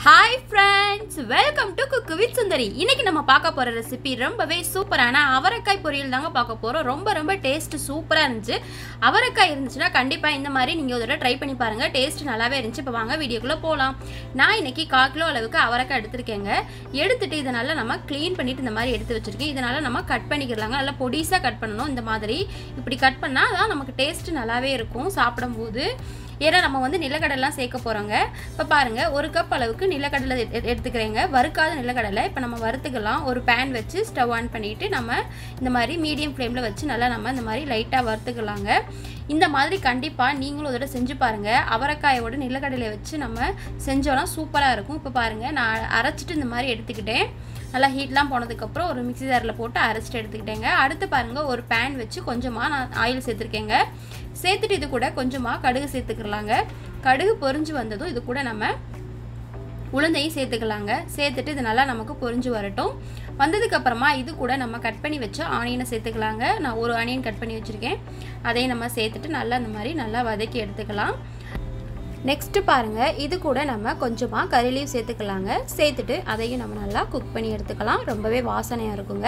Hi friends, welcome to Cook with Sundari. இன்னைக்கு நம்ம பார்க்க போற ரெசிபி ரொம்பவே சூப்பரான அவரைக்காய் பொரியல் தாங்க பார்க்க போறோம். ரொம்ப டேஸ்ட் சூப்பரா இருந்துச்சு. அவரைக்காய் இருந்துச்சுனா கண்டிப்பா இந்த மாதிரி நீங்க ஒரு தடவை ட்ரை பண்ணி பாருங்க. டேஸ்ட் நல்லாவே இருந்துச்சு. இப்போ வாங்க வீடியோக்குள்ள போலாம். நான் இன்னைக்கு 1/4 கிலோ அளவுக்கு அவரைக்காய் எடுத்துர்க்கேங்க. எடுத்துட்டு இத நல்லா நம்ம க்ளீன் பண்ணிட்டு இந்த மாதிரி எடுத்து வச்சிருக்கேன். இதனால நம்ம கட் பண்ணிக்கலாங்க. நல்லா பொடிசா கட் பண்ணனும். இந்த மாதிரி இப்படி கட் பண்ணா தான் நமக்கு டேஸ்ட் நல்லாவே இருக்கும் சாப்பிடும்போது. ஏன்னா நம்ம வந்து நிலக்கடலைலாம் சேர்க்க போறோங்க. இப்ப பாருங்க 1 கப் அளவுக்கு நிலக்கடலை எடுத்துக்கிறேங்க. வறுக்காத நிலக்கடலை. இப்போ நம்ம வறுத்துக்கலாம். ஒரு pan வச்சு ஸ்டவ் ஆன் பண்ணிட்டு நம்ம இந்த மாதிரி மீடியம் ஃப்ளேம்ல வச்சு நல்லா நம்ம இந்த மாதிரி லைட்டா வறுத்துக்கலாங்க. இந்த மாதிரி கண்டிப்பா நீங்களும் ஒரு தடவை செஞ்சு பாருங்க. அவரைக்காயோட நிலக்கடலை வச்சு நம்ம செஞ்சோம்னா சூப்பரா இருக்கும். இப்போ பாருங்க நான் அரைச்சிட்டு இந்த மாதிரி எடுத்துக்கிட்டேன். நல்லா ஹீட்லாம் போனதுக்கு அப்புறம் ஒரு மிக்ஸி ஜார்ல போட்டு அரைச்சிட்டு எடுத்துக்கிட்டேங்க. அடுத்து பாருங்க ஒரு pan வச்சு கொஞ்சமா நான் ஆயில் சேர்த்திருக்கேங்க. சேர்த்துட்டு இது கூட கொஞ்சமா கடுகு சேர்த்துக்கலாங்க. கடுகு பொரிஞ்சு வந்ததும் இது கூட நம்ம உளுந்தையும் சேர்த்துக்கலாங்க. சேர்த்துட்டு இது நல்லா நமக்கு பொரிஞ்சு வரட்டும். வந்ததுக்கு அப்புறமா இது கூட நம்ம கட் பண்ணி வச்ச ஆனியனை சேர்த்துக்கலாங்க. நான் ஒரு ஆனியன் கட் பண்ணி வச்சிருக்கேன். அதையும் நம்ம சேர்த்துட்டு நல்லா இந்த மாதிரி நல்லா வதக்கி எடுத்துக்கலாம். நெக்ஸ்ட் பாருங்க இது கூட நம்ம கொஞ்சமா கறி லீவ் சேர்த்துக்கலாங்க. சேர்த்துட்டு அதையும் நம்ம நல்லா குக் பண்ணி எடுத்துக்கலாம். ரொம்பவே வாசனையா இருக்குங்க.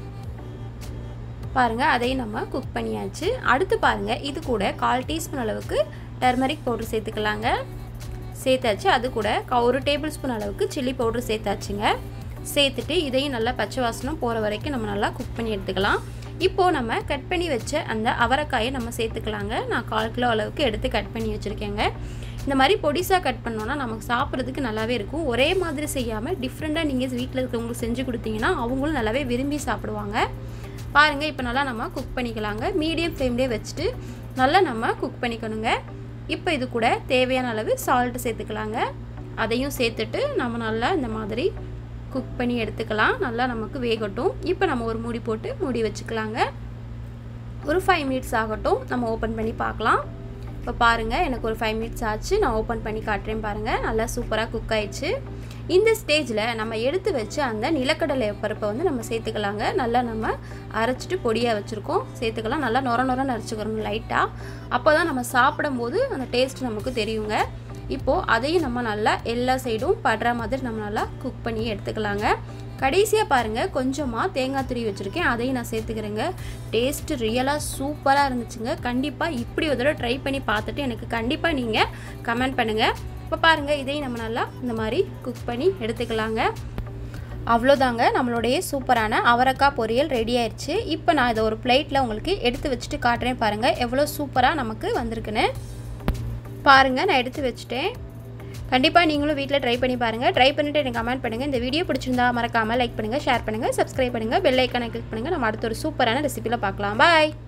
பாருங்க அதையும் நம்ம குக் பண்ணியாச்சு. அடுத்து பாருங்க இது கூட 1/4 டீஸ்பூன் அளவுக்கு டர்மரிக் பவுடர் சேர்த்துக்கலாங்க. சேர்த்தாச்சு. அது கூட 1 டேபிள்ஸ்பூன் அளவுக்கு சில்லி பவுடர் சேர்த்தாச்சுங்க. சேர்த்துட்டு இதையும் நல்லா பச்சை வாசனை போற வரைக்கும் நம்ம நல்லா குக் பண்ணி எடுத்துக்கலாம். இப்போ நம்ம கட் பண்ணி வச்ச அந்த அவரைக்காயை நம்ம சேர்த்துக்கலாங்க. நான் 1/4 கிலோ அளவுக்கு எடுத்து கட் பண்ணி வச்சிருக்கேங்க. இந்த மாதிரி பொடிசா கட் பண்ணோம்னா நமக்கு சாப்பிட்றதுக்கு நல்லாவே இருக்கும். ஒரே மாதிரி செய்யாமல் டிஃப்ரெண்ட்டாக நீங்கள் வீட்டில் இருக்கிறவங்களுக்கு செஞ்சு கொடுத்தீங்கன்னா அவங்களும் நல்லாவே விரும்பி சாப்பிடுவாங்க. பாருங்கள் இப்போ நல்லா நம்ம குக் பண்ணிக்கலாங்க. மீடியம் ஃப்ளேம்லேயே வச்சுட்டு நல்லா நம்ம குக் பண்ணிக்கணுங்க. இப்போ இது கூட தேவையான அளவு சால்ட் சேர்த்துக்கலாங்க. அதையும் சேர்த்துட்டு நம்ம நல்லா இந்த மாதிரி குக் பண்ணி எடுத்துக்கலாம். நல்லா நமக்கு வேகட்டும். இப்போ நம்ம ஒரு மூடி போட்டு மூடி வச்சுக்கலாங்க. ஒரு 5 மினிட்ஸ் ஆகட்டும். நம்ம ஓப்பன் பண்ணி பார்க்கலாம். இப்போ பாருங்கள் எனக்கு ஒரு 5 மினிட்ஸ் ஆச்சு. நான் ஓப்பன் பண்ணி காட்டுறேன் பாருங்கள். நல்லா சூப்பராக குக் ஆயிடுச்சு. இந்த ஸ்டேஜில் நம்ம எடுத்து வச்சு அந்த நிலக்கடலை பருப்பை வந்து நம்ம சேர்த்துக்கலாங்க. நல்லா நம்ம அரைச்சிட்டு பொடியாக வச்சுருக்கோம். சேர்த்துக்கலாம். நல்லா நொர அரைச்சிக்கிறோம் லைட்டாக. அப்போ தான் நம்ம சாப்பிடும்போது அந்த டேஸ்ட் நமக்கு தெரியுங்க. இப்போது அதையும் நம்ம நல்லா எல்லா சைடும் படுற மாதிரி நம்ம நல்லா குக் பண்ணி எடுத்துக்கலாங்க. கடைசியாக பாருங்கள் கொஞ்சமாக தேங்காய் துருவி வச்சுருக்கேன். அதையும் நான் சேர்த்துக்கிறேங்க. டேஸ்ட்டு ரியலாக சூப்பராக இருந்துச்சுங்க. கண்டிப்பாக இப்படி ஒரு தடவை ட்ரை பண்ணி பார்த்துட்டு எனக்கு கண்டிப்பாக நீங்கள் கமெண்ட் பண்ணுங்கள். இப்போ பாருங்கள் இதையும் நம்ம நல்லா இந்த மாதிரி குக் பண்ணி எடுத்துக்கலாங்க. அவ்வளோதாங்க நம்மளுடைய சூப்பரான அவரைக்காய் பொரியல் ரெடி ஆயிடுச்சு. இப்போ நான் இதை ஒரு பிளேட்டில் உங்களுக்கு எடுத்து வச்சுட்டு காட்டுறேன் பாருங்கள் எவ்வளோ சூப்பராக நமக்கு வந்திருக்குன்னு. பாருங்கள் நான் எடுத்து வச்சுட்டேன். கண்டிப்பாக நீங்களும் வீட்டில் ட்ரை பண்ணி பாருங்கள். ட்ரை பண்ணிவிட்டு எனக்கு கமெண்ட் பண்ணுங்கள். இந்த வீடியோ பிடிச்சிருந்தா மறக்காமல் லைக் பண்ணுங்கள், ஷேர் பண்ணுங்கள், சப்ஸ்கிரைப் பண்ணுங்கள், பெல் ஐக்கானை கிளிக் பண்ணுங்கள். நம்ம அடுத்த ஒரு சூப்பரான ரெசிபியில் பார்க்கலாம். பாய்.